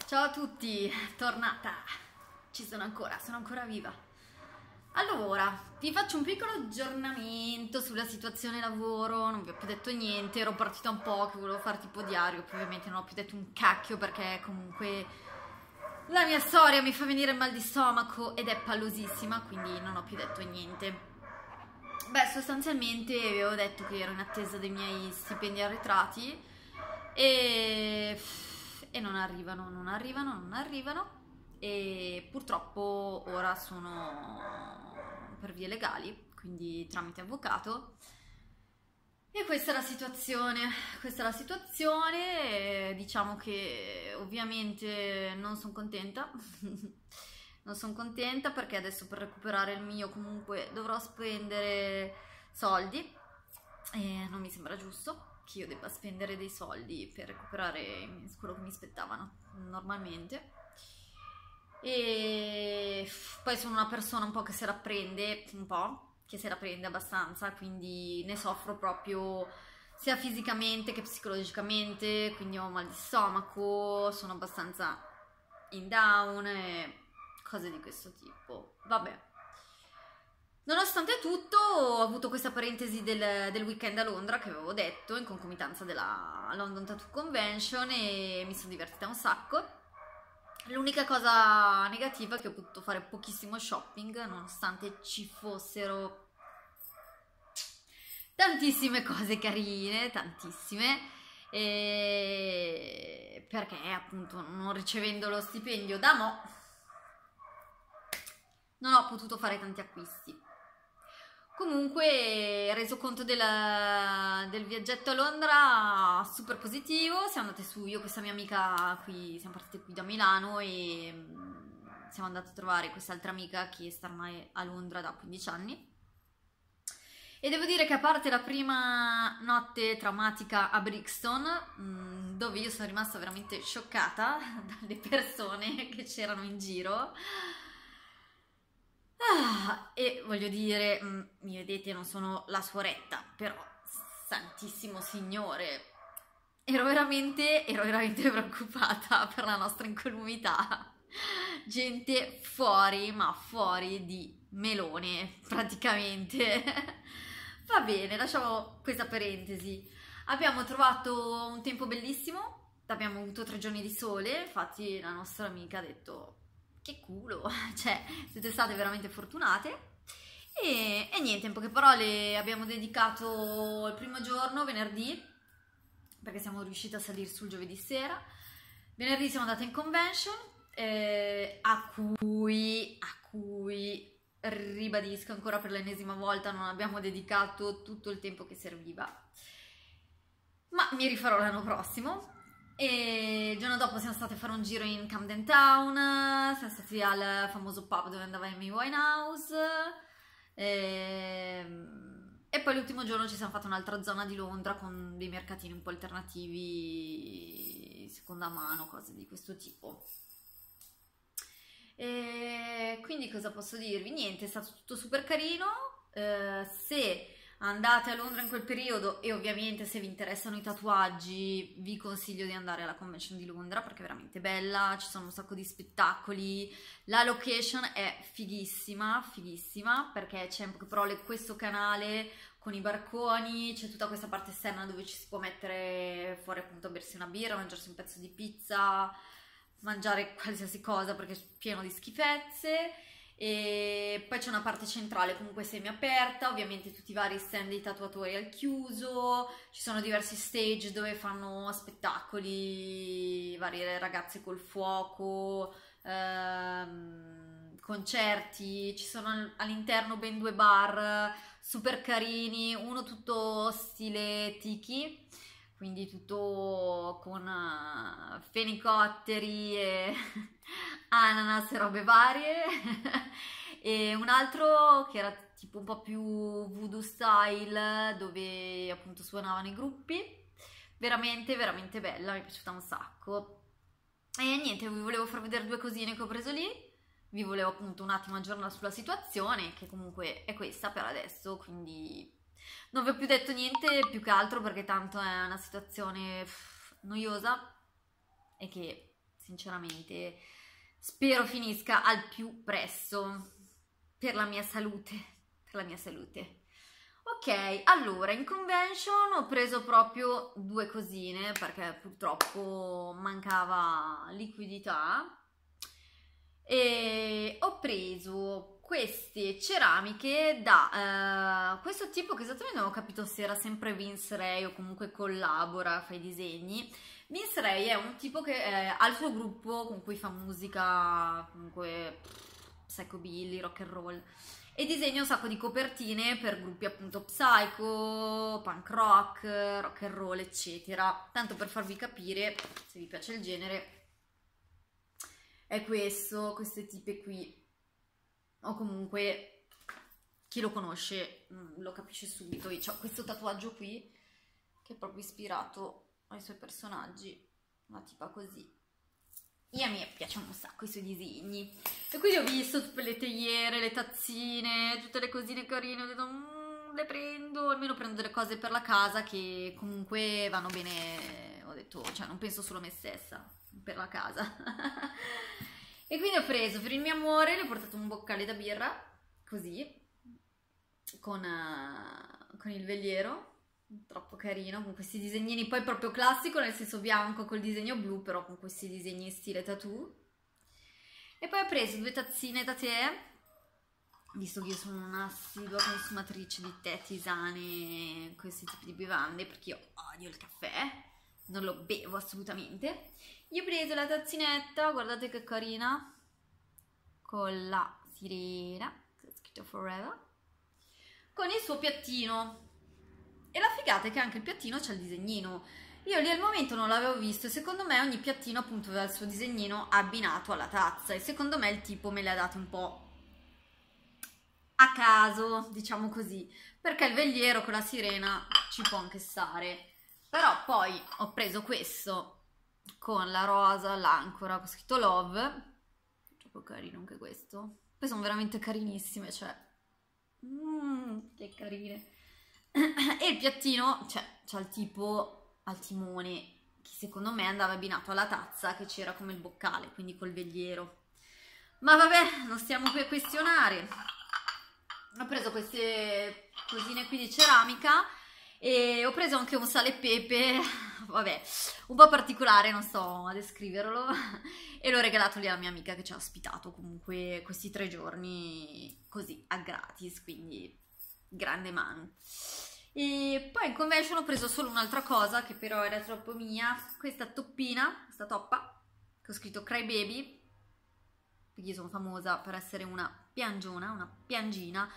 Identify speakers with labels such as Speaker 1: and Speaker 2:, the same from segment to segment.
Speaker 1: Ciao a tutti, tornata. Ci sono ancora viva. Allora, vi faccio un piccolo aggiornamento sulla situazione lavoro. Non vi ho più detto niente, ero partita un po' che volevo fare tipo diario, poi ovviamente non ho più detto un cacchio perché comunque la mia storia mi fa venire il mal di stomaco ed è pallosissima, quindi non ho più detto niente. Beh, sostanzialmente avevo detto che ero in attesa dei miei stipendi arretrati e non arrivano e purtroppo ora sono per vie legali, quindi tramite avvocato. E questa è la situazione, diciamo che ovviamente non sono contenta, non sono contenta perché adesso per recuperare il mio comunque dovrò spendere soldi e non mi sembra giusto che io debba spendere dei soldi per recuperare quello che mi spettavano normalmente. E poi sono una persona un po' che se la prende, un po', che se la prende abbastanza, quindi ne soffro proprio sia fisicamente che psicologicamente, quindi ho mal di stomaco, sono abbastanza in down e cose di questo tipo. Vabbè. Nonostante tutto, ho avuto questa parentesi del weekend a Londra che avevo detto in concomitanza della London Tattoo Convention e mi sono divertita un sacco. L'unica cosa negativa è che ho potuto fare pochissimo shopping, nonostante ci fossero tantissime cose carine, tantissime, perché appunto non ricevendo lo stipendio da mo' non ho potuto fare tanti acquisti. Comunque, reso conto del viaggetto a Londra, super positivo. Siamo andate su, io e questa mia amica qui, siamo partite qui da Milano e siamo andate a trovare quest'altra amica che sta ormai a Londra da 15 anni. E devo dire che a parte la prima notte traumatica a Brixton, dove io sono rimasta veramente scioccata dalle persone che c'erano in giro, e voglio dire, mi vedete, non sono la suoretta, però, santissimo signore, ero veramente preoccupata per la nostra incolumità. Gente fuori, ma fuori di melone, praticamente. Va bene, lasciamo questa parentesi. Abbiamo trovato un tempo bellissimo, abbiamo avuto 3 giorni di sole, infatti la nostra amica ha detto che culo, cioè siete state veramente fortunate. E niente, in poche parole abbiamo dedicato il primo giorno, venerdì, perché siamo riusciti a salire sul giovedì sera. Venerdì siamo andate in convention, a cui ribadisco ancora per l'ennesima volta non abbiamo dedicato tutto il tempo che serviva, ma mi rifarò l'anno prossimo. E il giorno dopo siamo state a fare un giro in Camden Town, siamo stati al famoso pub dove andava Amy Winehouse e poi l'ultimo giorno ci siamo fatti un'altra zona di Londra con dei mercatini un po' alternativi, seconda mano, cose di questo tipo. E quindi cosa posso dirvi? Niente, è stato tutto super carino. Se andate a Londra in quel periodo e ovviamente se vi interessano i tatuaggi vi consiglio di andare alla convention di Londra perché è veramente bella, ci sono un sacco di spettacoli, la location è fighissima, fighissima, perché c'è in poche parole questo canale con i barconi, c'è tutta questa parte esterna dove ci si può mettere fuori appunto a bersi una birra, mangiarsi un pezzo di pizza, mangiare qualsiasi cosa perché è pieno di schifezze. E poi c'è una parte centrale comunque semi-aperta, ovviamente tutti i vari stand dei tatuatori al chiuso, ci sono diversi stage dove fanno spettacoli, varie ragazze col fuoco, concerti, ci sono all'interno ben 2 bar super carini, uno tutto stile tiki, quindi tutto con fenicotteri e ananas e robe varie e un altro che era tipo un po' più voodoo style dove appunto suonavano i gruppi, veramente veramente bella, mi è piaciuta un sacco. E niente, vi volevo far vedere 2 cosine che ho preso lì, vi volevo appunto un attimo aggiornare sulla situazione che comunque è questa per adesso, quindi non vi ho più detto niente più che altro perché tanto è una situazione noiosa e che sinceramente spero finisca al più presto, per la mia salute, per la mia salute. Ok, allora in convention ho preso proprio due cosine perché purtroppo mancava liquidità e ho preso queste ceramiche da questo tipo che esattamente non ho capito se era sempre Vince Ray o comunque collabora, fa i disegni. Vince Ray è un tipo che ha il suo gruppo con cui fa musica, comunque psychobilly, rock and roll, e disegna un sacco di copertine per gruppi appunto psycho, punk rock, rock and roll, eccetera. Tanto per farvi capire, se vi piace il genere, è queste tipe qui, o comunque chi lo conosce lo capisce subito. Io ho questo tatuaggio qui che è proprio ispirato ai suoi personaggi, una tipa così. E a me piacciono un sacco i suoi disegni. E quindi ho visto tutte le teiere, le tazzine, tutte le cosine carine, ho detto le prendo, almeno prendo delle cose per la casa che comunque vanno bene, ho detto, cioè non penso solo a me stessa, per la casa. E quindi ho preso per il mio amore, le ho portato un boccale da birra, così, con il veliero, troppo carino, con questi disegnini, poi proprio classico, nel senso bianco col disegno blu, però con questi disegni in stile tattoo. E poi ho preso due tazzine da tè, visto che io sono un'assidua consumatrice di tè, tisane, questi tipi di bevande, perché io odio il caffè, non lo bevo assolutamente. Io ho preso la tazzinetta, guardate che carina, con la sirena, c'è scritto Forever, con il suo piattino. E la figata è che anche il piattino c'ha il disegnino. Io lì al momento non l'avevo visto e secondo me ogni piattino appunto aveva il suo disegnino abbinato alla tazza e secondo me il tipo me le ha date un po' a caso, diciamo così, perché il veliero con la sirena ci può anche stare. Però poi ho preso questo con la rosa, l'ancora, con scritto Love, troppo carino anche questo. Poi sono veramente carinissime, cioè, che carine. E il piattino, cioè, c'ha il tipo al timone, che secondo me andava abbinato alla tazza che c'era come il boccale, quindi col veliero. Ma vabbè, non stiamo qui a questionare. Ho preso queste cosine qui di ceramica e ho preso anche un sale e pepe, vabbè, un po' particolare, non sto a descriverlo, e l'ho regalato lì alla mia amica che ci ha ospitato comunque questi 3 giorni così a gratis, quindi grande mano. E poi in convention ho preso solo un'altra cosa che però era troppo mia, questa toppina, questa toppa, che ho scritto Cry Baby, perché io sono famosa per essere una piangiona, una piangina,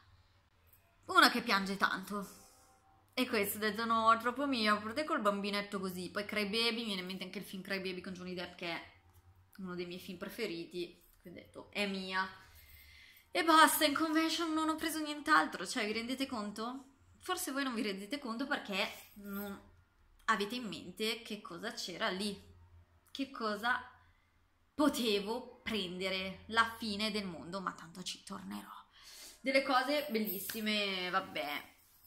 Speaker 1: una che piange tanto. E questo ho detto no, è troppo mio, portate col bambinetto così. Poi Cry Baby, mi viene in mente anche il film Cry Baby con Johnny Depp che è uno dei miei film preferiti, quindi ho detto è mia. E basta, in convention non ho preso nient'altro, cioè vi rendete conto? Forse voi non vi rendete conto perché non avete in mente che cosa c'era lì, che cosa potevo prendere, la fine del mondo, ma tanto ci tornerò. Delle cose bellissime, vabbè.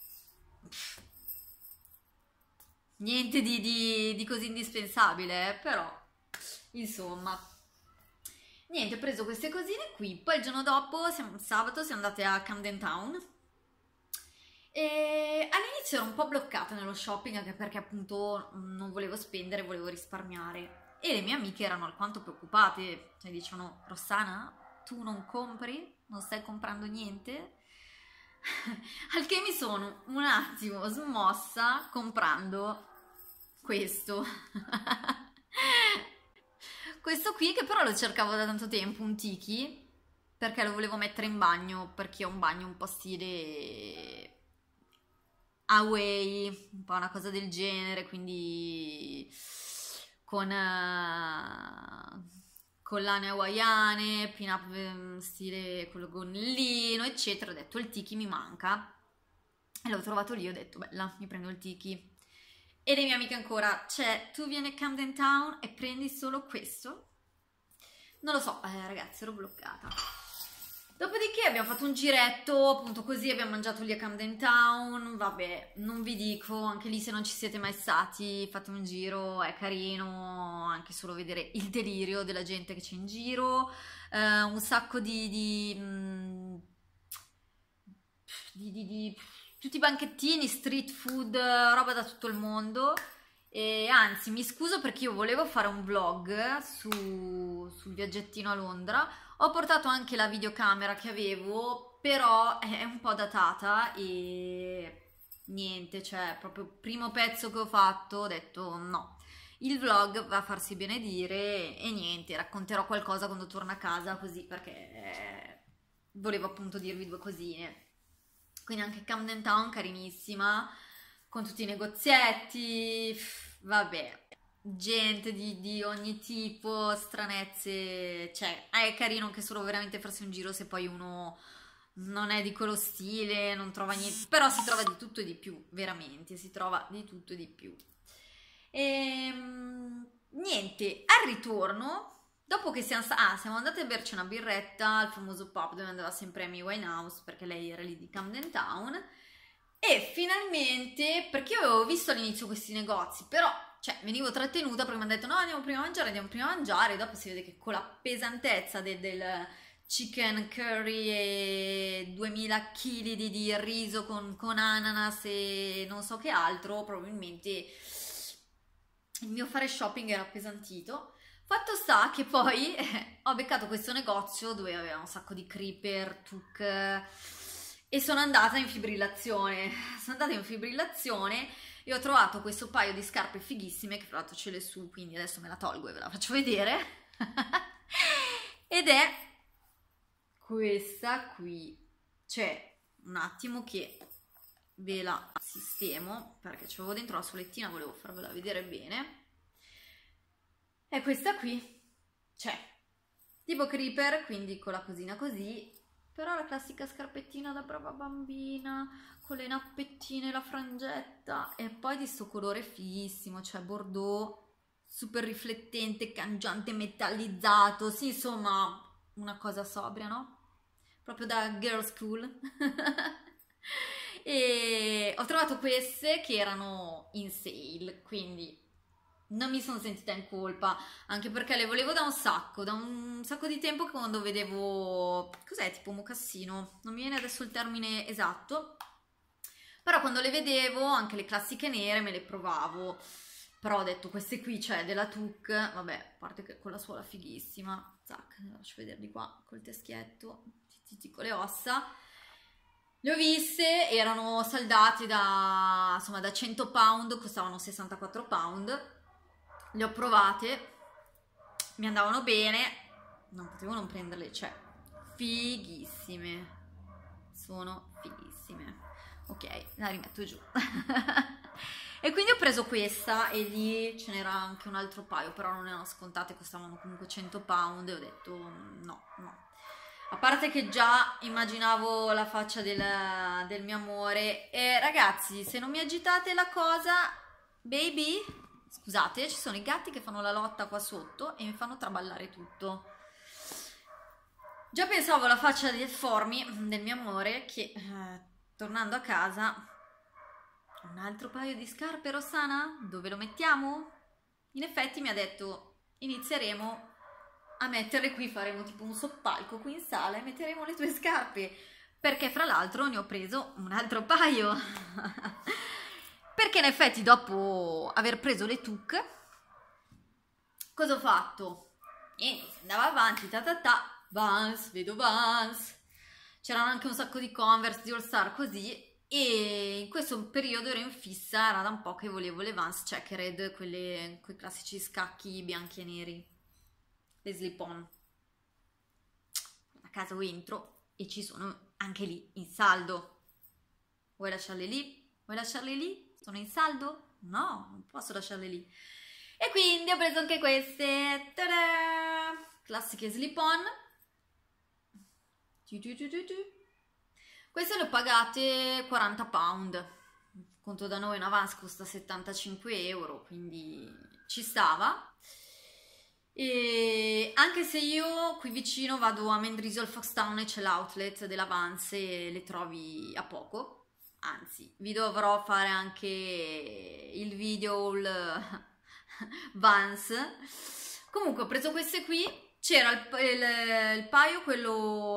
Speaker 1: Niente di così indispensabile, però insomma. Niente, ho preso queste cosine qui, poi il giorno dopo, sabato, siamo andate a Camden Town e all'inizio ero un po' bloccata nello shopping anche perché appunto non volevo spendere, volevo risparmiare e le mie amiche erano alquanto preoccupate, cioè dicevano Rossana, tu non compri? Non stai comprando niente? Al che mi sono un attimo smossa comprando questo. Questo qui che però lo cercavo da tanto tempo, un tiki, perché lo volevo mettere in bagno, perché ho un bagno un po' stile away, un po' una cosa del genere, quindi con collane hawaiane, pin-up stile con il gonnellino, eccetera. Ho detto il tiki mi manca e l'ho trovato lì, ho detto bella, mi prendo il tiki. E le mie amiche ancora, cioè tu vieni a Camden Town e prendi solo questo? Non lo so, ragazzi, ero bloccata. Dopodiché abbiamo fatto un giretto, appunto così, abbiamo mangiato lì a Camden Town, vabbè, non vi dico, anche lì se non ci siete mai stati, fate un giro, è carino, anche solo vedere il delirio della gente che c'è in giro, un sacco di tutti i banchettini, street food, roba da tutto il mondo. E anzi, mi scuso perché io volevo fare un vlog sul viaggettino a Londra. Ho portato anche la videocamera che avevo, però è un po' datata e niente, cioè proprio primo pezzo che ho fatto ho detto no. Il vlog va a farsi benedire e niente, racconterò qualcosa quando torno a casa così perché volevo appunto dirvi due cosine. Quindi anche Camden Town carinissima, con tutti i negozietti, vabbè, gente di ogni tipo, stranezze, cioè è carino anche solo veramente farsi un giro se poi uno non è di quello stile, non trova niente, però si trova di tutto e di più, veramente, si trova di tutto e di più. Niente, al ritorno, dopo che siamo andati a berci una birretta al famoso pub dove andava sempre Amy Winehouse, perché lei era lì di Camden Town, e finalmente, perché io avevo visto all'inizio questi negozi, però, cioè, venivo trattenuta perché mi hanno detto no, andiamo prima a mangiare, e dopo si vede che con la pesantezza del chicken curry e 2000 kg di riso con ananas e non so che altro, probabilmente il mio fare shopping era appesantito. Fatto sta che poi ho beccato questo negozio dove aveva un sacco di creeper, tuk, e sono andata in fibrillazione. Sono andata in fibrillazione e ho trovato questo paio di scarpe fighissime, che fra l'altro ce le su, quindi adesso me la tolgo e ve la faccio vedere. Ed è questa qui. Cioè, un attimo che ve la sistemo, perché c'avevo dentro la solettina, volevo farvela vedere bene. È questa qui, cioè, tipo creeper, quindi con la cosina così, però la classica scarpettina da brava bambina, con le nappettine, la frangetta, e poi di sto colore fighissimo, cioè bordeaux, super riflettente, cangiante, metallizzato, sì, insomma, una cosa sobria, no? Proprio da girl school. E ho trovato queste che erano in sale, quindi non mi sono sentita in colpa, anche perché le volevo da un sacco di tempo, che quando vedevo, cos'è, tipo mocassino, non mi viene adesso il termine esatto, però quando le vedevo, anche le classiche nere, me le provavo, però ho detto queste qui, cioè della Tuk, vabbè, a parte che con la suola fighissima, zac, la lascio vedere di qua, col teschietto, con le ossa. Le ho viste, erano saldate insomma, da 100 pound, costavano 64 pound. Le ho provate, mi andavano bene, non potevo non prenderle, cioè, fighissime. Sono fighissime. Ok, la rimetto giù. E quindi ho preso questa e lì ce n'era anche un altro paio, però non erano scontate, costavano comunque 100 pound e ho detto no. A parte che già immaginavo la faccia del mio amore. E ragazzi, se non mi agitate la cosa, baby, scusate, ci sono i gatti che fanno la lotta qua sotto e mi fanno traballare tutto. Già pensavo alla faccia del Formi, del mio amore, che tornando a casa, un altro paio di scarpe, Rossana? Dove lo mettiamo? In effetti mi ha detto, inizieremo a metterle qui, faremo tipo un soppalco qui in sala e metteremo le tue scarpe, perché fra l'altro ne ho preso un altro paio. Perché in effetti dopo aver preso le Tuk, cosa ho fatto? Niente, si andava avanti, Vans, vedo Vans, c'erano anche un sacco di Converse, di All Star così, e in questo periodo ero in fissa, era da un po' che volevo le Vans Checkered, quei classici scacchi bianchi e neri, le slip-on. A casa entro e ci sono anche lì in saldo. Vuoi lasciarle lì? Vuoi lasciarle lì? Sono in saldo? No, non posso lasciarle lì. E quindi ho preso anche queste. Ta-da! Classiche slip-on. Queste le ho pagate 40 pound. Conto da noi una Vans costa 75 euro, quindi ci stava. E anche se io qui vicino vado a Mendrisio al Foxtown e c'è l'outlet della Vans e le trovi a poco, anzi vi dovrò fare anche il video Vans. Comunque ho preso queste qui, c'era il paio, quello,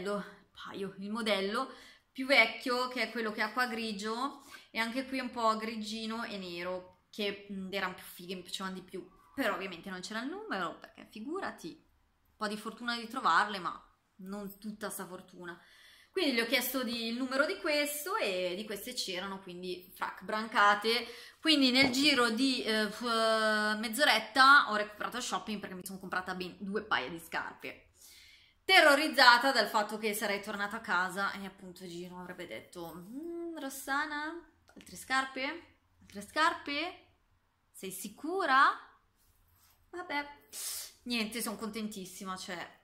Speaker 1: il modello più vecchio, che è quello che è acqua grigio, e anche qui un po' grigino e nero, che erano più fighe, mi piacevano di più, però ovviamente non c'era il numero, perché figurati, un po' di fortuna di trovarle, ma non tutta sta fortuna. Quindi gli ho chiesto il numero di questo, e di queste c'erano, quindi frac brancate. Quindi nel giro di mezz'oretta ho recuperato shopping, perché mi sono comprata ben 2 paia di scarpe. Terrorizzata dal fatto che sarei tornata a casa e appunto Gino avrebbe detto: Rossana, altre scarpe? Altre scarpe? Sei sicura? Vabbè, niente, sono contentissima, cioè,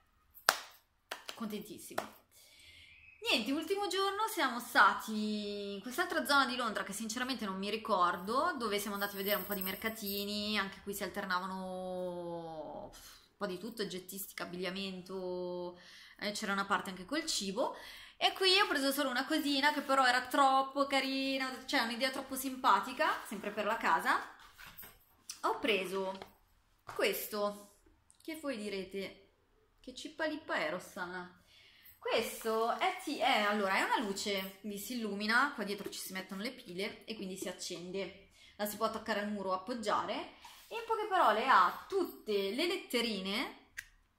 Speaker 1: contentissima. Niente, ultimo giorno siamo stati in quest'altra zona di Londra che sinceramente non mi ricordo, dove siamo andati a vedere un po' di mercatini, anche qui si alternavano un po' di tutto, oggettistica, abbigliamento, c'era una parte anche col cibo, e qui ho preso solo una cosina che però era troppo carina, cioè un'idea troppo simpatica, sempre per la casa. Ho preso questo, che voi direte, che cippalippa è, Rossana? Questo allora, è una luce, quindi si illumina, qua dietro ci si mettono le pile e quindi si accende, la si può attaccare al muro o appoggiare, e in poche parole ha tutte le letterine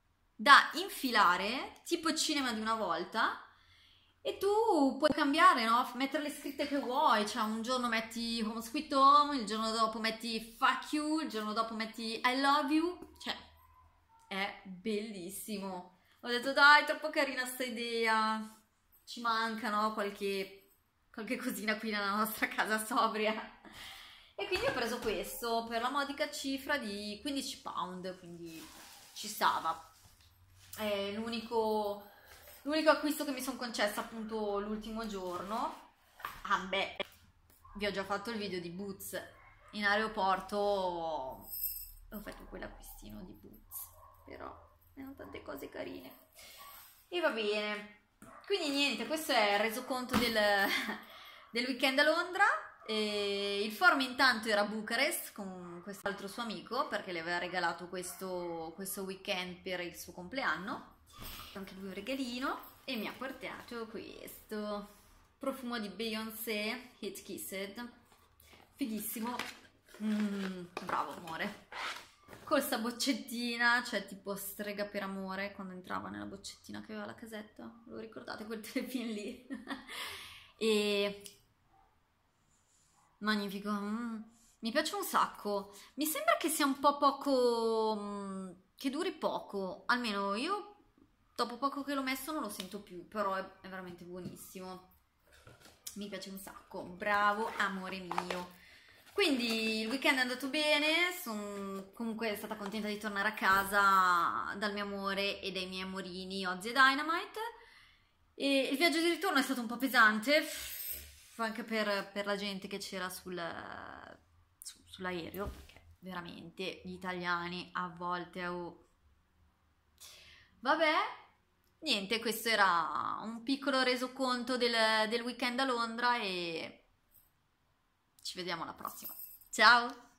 Speaker 1: da infilare, tipo cinema di una volta, e tu puoi cambiare, no? Mettere le scritte che vuoi, cioè un giorno metti Home Sweet Home, il giorno dopo metti Fuck You, il giorno dopo metti I Love You, cioè è bellissimo. Ho detto dai, troppo carina sta idea, ci manca, no? Qualche cosina qui nella nostra casa sobria. E quindi ho preso questo per la modica cifra di 15 pound, quindi ci stava. È l'unico acquisto che mi sono concessa appunto l'ultimo giorno. Ah beh, vi ho già fatto il video di Boots in aeroporto, ho fatto quell'acquistino di Boots, però erano tante cose carine. E va bene, quindi niente, questo è il resoconto del weekend a Londra. E il forum intanto era a Bucarest con quest'altro suo amico, perché le aveva regalato questo weekend per il suo compleanno, anche lui un regalino, e mi ha portato questo profumo di Beyoncé, Hit Kissed, fighissimo. Bravo amore, con sta boccettina, cioè tipo Strega per amore, quando entrava nella boccettina che aveva la casetta, lo ricordate quel telefilm lì? E magnifico, mi piace un sacco. Mi sembra che sia un po' poco, che duri poco, almeno io dopo poco che l'ho messo non lo sento più, però è veramente buonissimo, mi piace un sacco, bravo amore mio. Quindi il weekend è andato bene, sono comunque stata contenta di tornare a casa dal mio amore e dai miei amorini Ozzy e Dynamite, e il viaggio di ritorno è stato un po' pesante, anche per la gente che c'era sull'aereo, perché veramente gli italiani a volte... Vabbè, niente, questo era un piccolo resoconto del weekend a Londra, e ci vediamo alla prossima. Ciao!